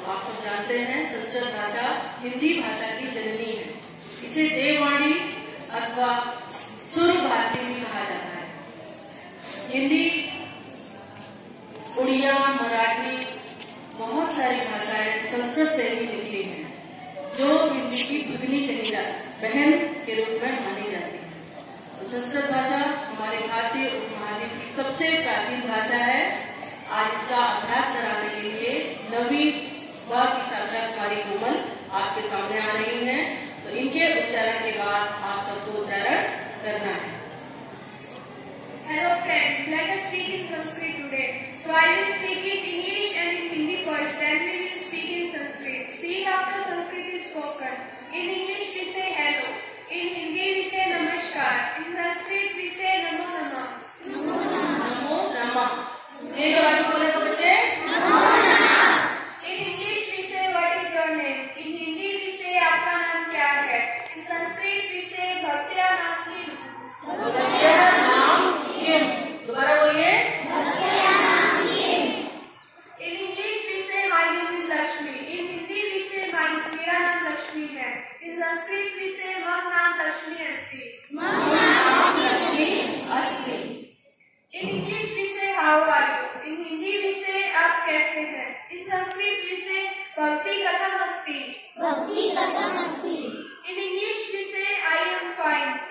आप सब जानते हैं संस्कृत भाषा हिंदी भाषा की जननी है। इसे देववाणी अथवा सुर भारती भी कहा जाता है। हिंदी, उड़िया, मराठी, बहुत सारी भाषाएं संस्कृत से ही निकली हैं, जो हिंदी की दुगनी कहीं बहन के रूप में मानी जाती है। तो संस्कृत भाषा हमारे भारतीय उपमहाद्वीप की सबसे प्राचीन भाषा है। आज इसका अभ्यास कराने के लिए 9वीं व की छात्रा कुमारी कोमल आपके सामने आ रही हैं। तो इनके उच्चारण के बाद आप सबको उच्चारण करना है। Hello friends, let us speak in Sanskrit today. So I will speak in English and in Hindi first, then we will speak in Sanskrit. Speak after Sanskrit is spoken. In English we say hello. In Hindi we say namaskar. In Sanskrit we say namo namah. नमो नमः। एक बार बोले सब बच्चे। नमो नमः। In English we say what is your name. In Hindi we say आपका नाम क्या है. In Sanskrit we say भक्त्या नाम किम. भक्त्या नाम किम। दोबारा बोलिए। भक्त्या नाम किम. In English we say my name is Lakshmi. In Hindi we say मेरा नाम लक्ष्मी है. In Sanskrit we say मम नाम लक्ष्मी अस्ति. मम नाम लक्ष्मी अस्ति। In English we say how are you. In Hindi we say आप कैसे हैं. In Sanskrit we say भक्ति कथम अस्ति. भक्ति कथम अस्ति. In English we say I am fine.